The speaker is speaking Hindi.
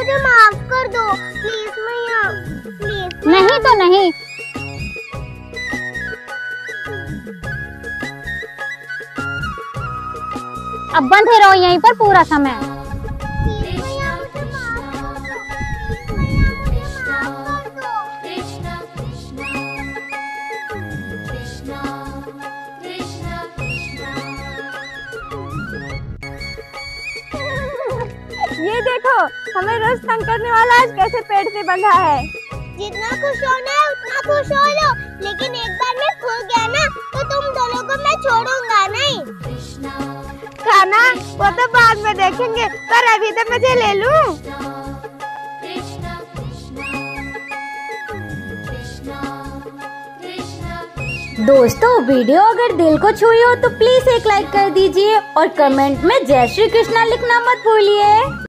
मुझे माफ कर दो प्लीज मैया, प्लीज। नहीं तो नहीं। अब बंधे रहो यहीं पर पूरा समय। प्लीज मैया मुझे माफ कर दो, प्लीज मैया मुझे माफ कर दो। कृष्णा कृष्णा कृष्णा कृष्णा कृष्णा। ये देखो हमें रोज तंग करने वाला आज कैसे पेड़ से बंधा है। जितना खुश होना है उतना खुश हो लो, लेकिन एक बार मैं खो गया ना तो तुम दोनों को मैं छोड़ूंगा नहीं। खाना वो तो बाद में देखेंगे, पर अभी तो मुझे ले लूं। कृष्णा कृष्णा कृष्णा कृष्णा। दोस्तों वीडियो अगर दिल को छुई हो तो प्लीज एक लाइक कर दीजिए और कमेंट में जय श्री कृष्णा लिखना मत भूलिए।